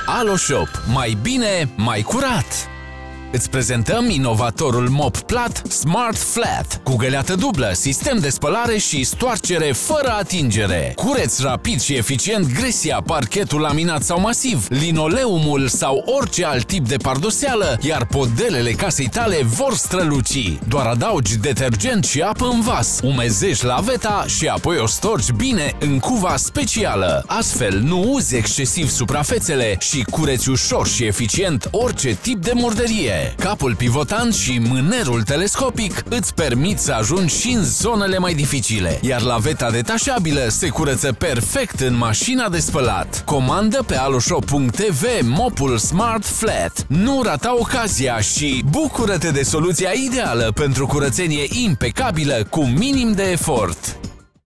Aloshop. Mai bine, mai curat! Îți prezentăm inovatorul mop plat Smart Flat, cu găleată dublă, sistem de spălare și stoarcere fără atingere. Cureți rapid și eficient gresia, parchetul laminat sau masiv, linoleumul sau orice alt tip de pardoseală, iar podelele casei tale vor străluci. Doar adaugi detergent și apă în vas, umezești laveta și apoi o storci bine în cuva specială. Astfel, nu uzi excesiv suprafețele și cureți ușor și eficient orice tip de murdărie. Capul pivotant și mânerul telescopic îți permit să ajungi și în zonele mai dificile, iar laveta detașabilă se curăță perfect în mașina de spălat. Comandă pe aloshop.tv mopul Smart Flat. Nu rata ocazia și bucură-te de soluția ideală pentru curățenie impecabilă cu minim de efort.